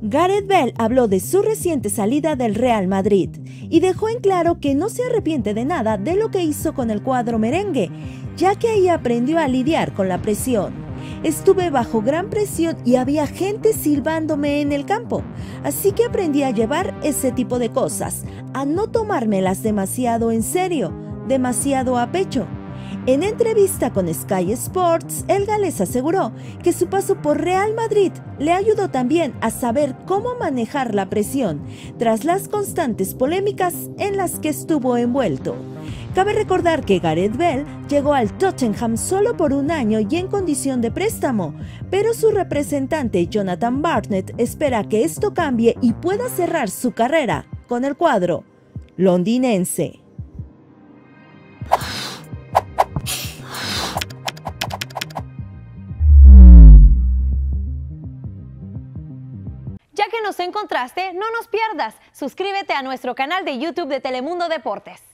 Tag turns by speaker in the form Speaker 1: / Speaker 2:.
Speaker 1: Gareth Bale habló de su reciente salida del Real Madrid y dejó en claro que no se arrepiente de nada de lo que hizo con el cuadro merengue, ya que ahí aprendió a lidiar con la presión. Estuve bajo gran presión y había gente silbándome en el campo, así que aprendí a llevar ese tipo de cosas, a no tomármelas demasiado en serio, demasiado a pecho. En entrevista con Sky Sports, el galés aseguró que su paso por Real Madrid le ayudó también a saber cómo manejar la presión tras las constantes polémicas en las que estuvo envuelto. Cabe recordar que Gareth Bale llegó al Tottenham solo por un año y en condición de préstamo, pero su representante Jonathan Barnett espera que esto cambie y pueda cerrar su carrera con el cuadro londinense.
Speaker 2: Ya que nos encontraste, no nos pierdas. Suscríbete a nuestro canal de YouTube de Telemundo Deportes.